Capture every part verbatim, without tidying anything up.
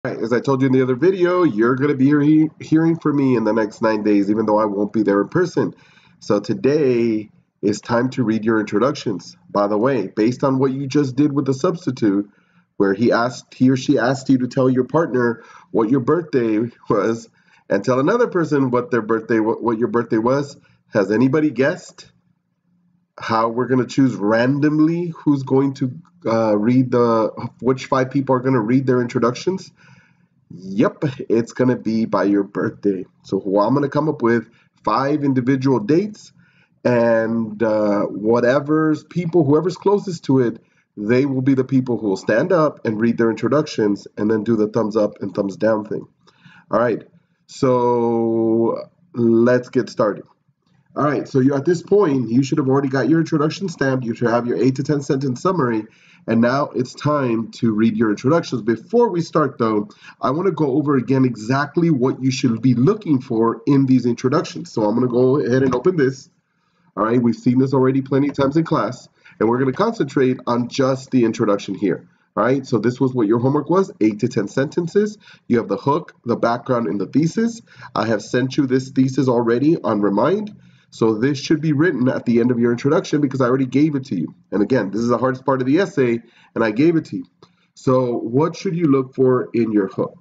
Right, as I told you in the other video, you're going to be he hearing from me in the next nine days, even though I won't be there in person. So today is time to read your introductions. By the way, based on what you just did with the substitute, where he asked, he or she asked you to tell your partner what your birthday was, and tell another person what their birthday, what, what your birthday was. Has anybody guessed how we're going to choose randomly who's going to uh, read the, which five people are going to read their introductions? Yep, it's going to be by your birthday. So I'm going to come up with five individual dates, and uh, whatever's people, whoever's closest to it, they will be the people who will stand up and read their introductions and then do the thumbs up and thumbs down thing. All right, so let's get started. All right, so you're at this point, you should have already got your introduction stamped. You should have your eight to ten sentence summary. And now it's time to read your introductions. Before we start, though, I want to go over again exactly what you should be looking for in these introductions. So I'm going to go ahead and open this. All right, we've seen this already plenty of times in class, and we're going to concentrate on just the introduction here. All right, so this was what your homework was, eight to ten sentences. You have the hook, the background, and the thesis. I have sent you this thesis already on Remind. So this should be written at the end of your introduction because I already gave it to you. And again, this is the hardest part of the essay, and I gave it to you. So what should you look for in your hook?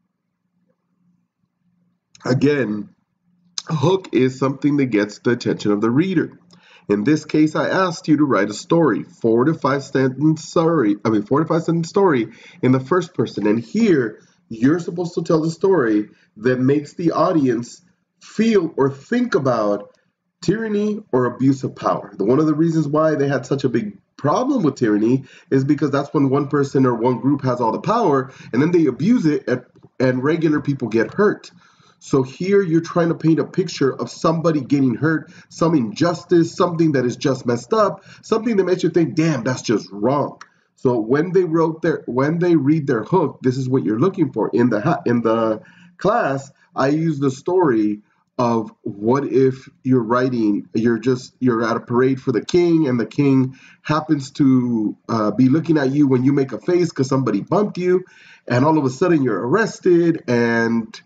Again, a hook is something that gets the attention of the reader. In this case, I asked you to write a story, four to five sentence story, I mean, four to five sentence story in the first person. And here, you're supposed to tell the story that makes the audience feel or think about tyranny or abuse of power. The, one of the reasons why they had such a big problem with tyranny is because that's when one person or one group has all the power and then they abuse it and, and regular people get hurt. So here you're trying to paint a picture of somebody getting hurt, some injustice, something that is just messed up, something that makes you think, damn, that's just wrong. So when they wrote their, when they read their hook, this is what you're looking for. In the in the class, I use the story of what if you're writing, you're just, you're at a parade for the king and the king happens to uh, be looking at you when you make a face because somebody bumped you, and all of a sudden you're arrested and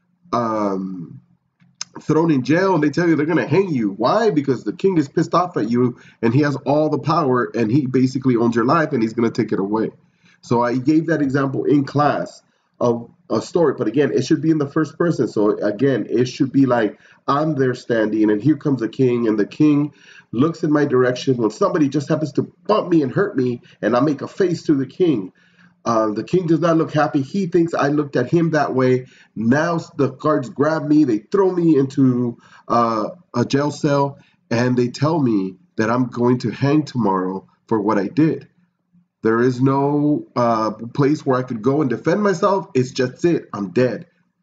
um, thrown in jail, and they tell you they're going to hang you. Why? Because the king is pissed off at you and he has all the power and he basically owns your life and he's going to take it away. So I gave that example in class of a story, but again, it should be in the first person. So again, it should be like I'm there standing and here comes the king, and the king looks in my direction when somebody just happens to bump me and hurt me, and I make a face to the king. Uh, the king does not look happy. He thinks I looked at him that way. Now the guards grab me, they throw me into uh, a jail cell, and they tell me that I'm going to hang tomorrow for what I did. There is no uh, place where I could go and defend myself. It's just it. I'm dead.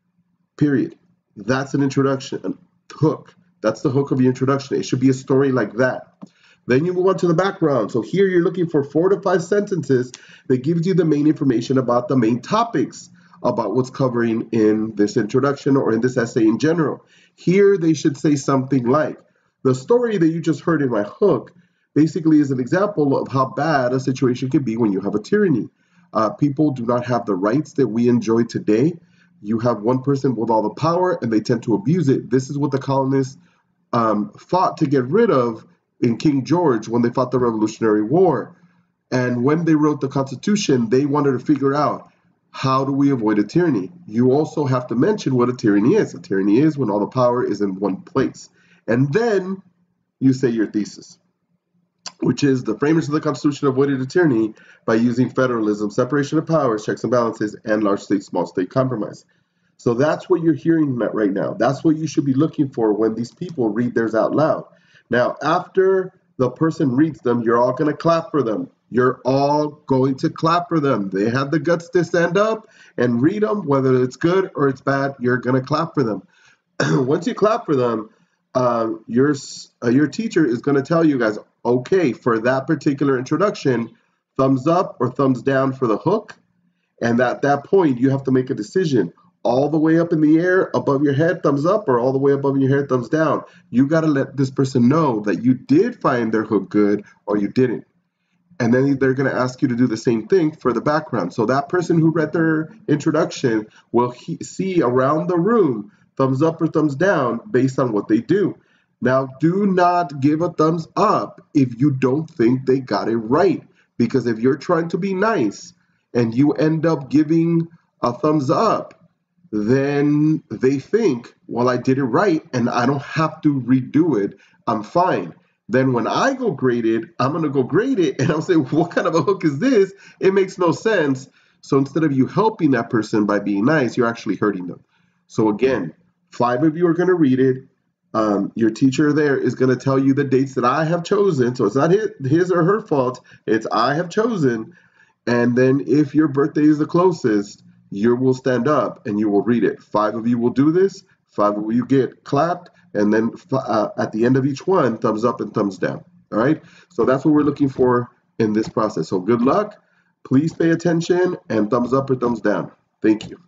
Period. That's an introduction, a hook. That's the hook of the introduction. It should be a story like that. Then you move on to the background. So here you're looking for four to five sentences that gives you the main information about the main topics about what's covering in this introduction or in this essay in general. Here they should say something like, the story that you just heard in my hook basically is an example of how bad a situation can be when you have a tyranny. Uh, people do not have the rights that we enjoy today. You have one person with all the power and they tend to abuse it. This is what the colonists um, fought to get rid of in King George when they fought the Revolutionary War. And when they wrote the Constitution, they wanted to figure out, how do we avoid a tyranny? You also have to mention what a tyranny is. A tyranny is when all the power is in one place. And then you say your thesis, which is the framers of the Constitution avoided a tyranny by using federalism, separation of powers, checks and balances, and large state, small state compromise. So that's what you're hearing right now. That's what you should be looking for when these people read theirs out loud. Now, after the person reads them, you're all going to clap for them. You're all going to clap for them. They have the guts to stand up and read them, whether it's good or it's bad, you're going to clap for them. Once you clap for them, uh, your, uh, your teacher is going to tell you guys, okay, for that particular introduction, thumbs up or thumbs down for the hook. And at that point, you have to make a decision. All the way up in the air above your head, thumbs up, or all the way above your head, thumbs down. You got to let this person know that you did find their hook good or you didn't. And then they're going to ask you to do the same thing for the background. So that person who read their introduction will he- see around the room thumbs up or thumbs down based on what they do. Now, do not give a thumbs up if you don't think they got it right. Because if you're trying to be nice and you end up giving a thumbs up, then they think, well, I did it right and I don't have to redo it. I'm fine. Then when I go grade it, I'm going to go grade it and I'll say, what kind of a hook is this? It makes no sense. So instead of you helping that person by being nice, you're actually hurting them. So again, five of you are going to read it. Um, your teacher there is going to tell you the dates that I have chosen. So it's not his, his or her fault. It's I have chosen. And then if your birthday is the closest, you will stand up and you will read it. Five of you will do this. Five of you get clapped. And then uh, at the end of each one, thumbs up and thumbs down. All right. So that's what we're looking for in this process. So good luck. Please pay attention and thumbs up or thumbs down. Thank you.